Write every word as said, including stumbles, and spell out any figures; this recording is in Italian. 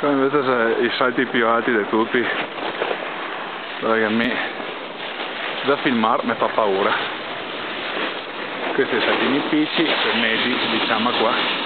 Qua invece c'è i salti più alti di tutti, perché a me da filmare mi fa paura. Questi saltini piccoli, medi, diciamo qua.